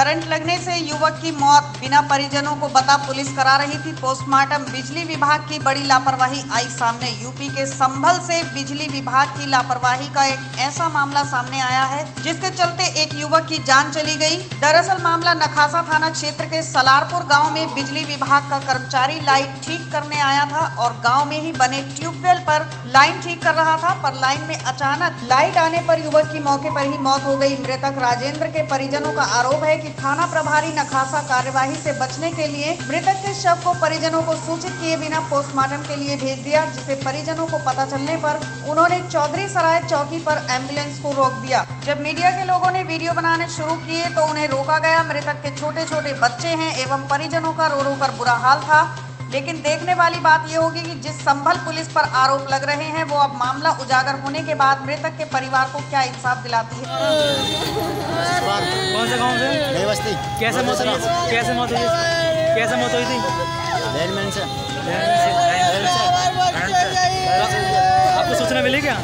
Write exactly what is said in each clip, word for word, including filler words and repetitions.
Current लगने से युवक की मौत बिना परिजनों को बता पुलिस करा रही थी पोस्टमार्टम। बिजली विभाग की बड़ी लापरवाही आई सामने। यूपी के संभल से बिजली विभाग की लापरवाही का एक ऐसा मामला सामने आया है जिसके चलते एक युवक की जान चली गई। दरअसल मामला नखासा थाना क्षेत्र के सलारपुर गाँव में बिजली विभाग का कर्मचारी लाइट ठीक करने आया था और गाँव में ही बने ट्यूबवेल पर लाइन ठीक कर रहा था, पर लाइन में अचानक लाइट आने पर युवक की मौके पर ही मौत हो गई। मृतक राजेंद्र के परिजनों का आरोप है कि थाना प्रभारी नखासा कार्यवाही से बचने के लिए मृतक के शव को परिजनों को सूचित किए बिना पोस्टमार्टम के लिए भेज दिया, जिसे परिजनों को पता चलने पर उन्होंने चौधरी सराय चौकी पर एम्बुलेंस को रोक दिया। जब मीडिया के लोगों ने वीडियो बनाने शुरू किए तो उन्हें रोका गया। मृतक के छोटे छोटे बच्चे हैं एवं परिजनों का रो रो कर बुरा हाल था। लेकिन देखने वाली बात यह होगी कि जिस संभल पुलिस पर आरोप लग रहे हैं वो अब मामला उजागर होने के बाद मृतक के परिवार को क्या इंसाफ दिलाती है। कौन सा गांव से? नई बस्ती। कैसे मौत हुई? कैसे मौत हुई? कैसे मौत हुई थी? लाइनमैन से। आपको सूचना मिली क्या?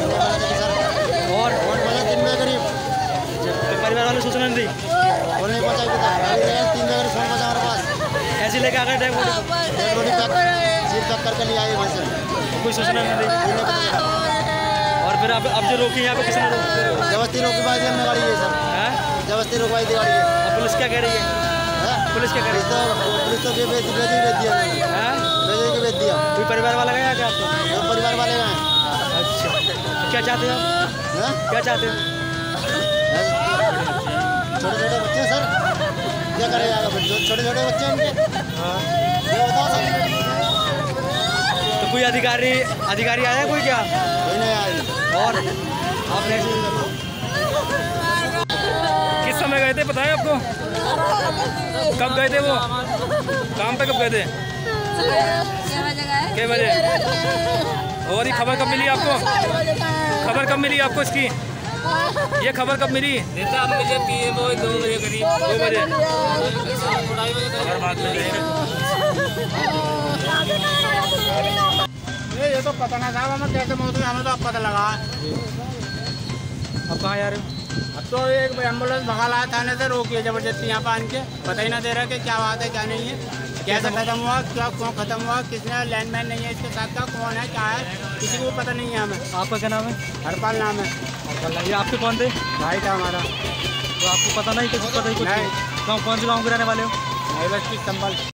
और तीन बजे करीब परिवार वाले सूचना नहीं दी? और नहीं पहुंचा तीन बजे फोन बजा हमारे पास। ऐसे लेके आ गए डेड बॉडी डेड बॉडी तक जीप तक करके ले आए वहाँ से। कोई सूचना नहीं दी? और फिर अब अब जो रोकी यहाँ पे किसने रोकी? जबरदस्ती रोकी पाई थी हमने गाड़ी ये सर। हैं? जबरदस्ती रोकवाई थी गाड़ी ये। अब पुलिस क्या कह रही है? पुलिस क्या कह रही है? तो पुलिस तो बेच बेच बेच दिया हैं? बेच के बेच दिया। कोई परिवार वाला गया क्या आपको? जो परिवार वाले हैं। अच्छा, तो क्या चाहते हो आप? क्या चाहते हो? छोटे छोटे बच्चे सर क्या करेगा? छोटे छोटे बच्चे उनके। हाँ। ये बताओ सर। तो कोई अधिकारी अधिकारी आया कोई क्या? कोई नहीं आया। और आपने किस समय गए थे पता है आपको? कब गए थे वो काम पे? कब गए थे? कितने बजे? और ये खबर कब मिली आपको? खबर कब मिली आपको इसकी? ये खबर कब मिली? नेता मुझे तीन वो दो बजे करीब दो बजे। ये तो पता ना था हमें कैसे मौत हुई, हमें तो अब पता लगा। अब कहाँ जा रहे हो? अब तो एक एम्बुलेंस भगा लाया थाने से, रोकी जबरदस्ती यहाँ पर आन के। पता ही ना दे रहा कि क्या बात है क्या नहीं है, कैसे खत्म हुआ, क्या क्यों खत्म हुआ, किसने लैंडमैन नहीं है इसके साथ का, कौन है क्या है, किसी को पता नहीं है हमें। आपका क्या नाम है? हरपाल नाम है। हरपाल। ये आपके कौन थे? भाई था हमारा। तो आपको पता नहीं? किसी को पता ही कुछ नहीं? कौन कौन से गाँव के रहने वाले हो? नई बस्ती संभल।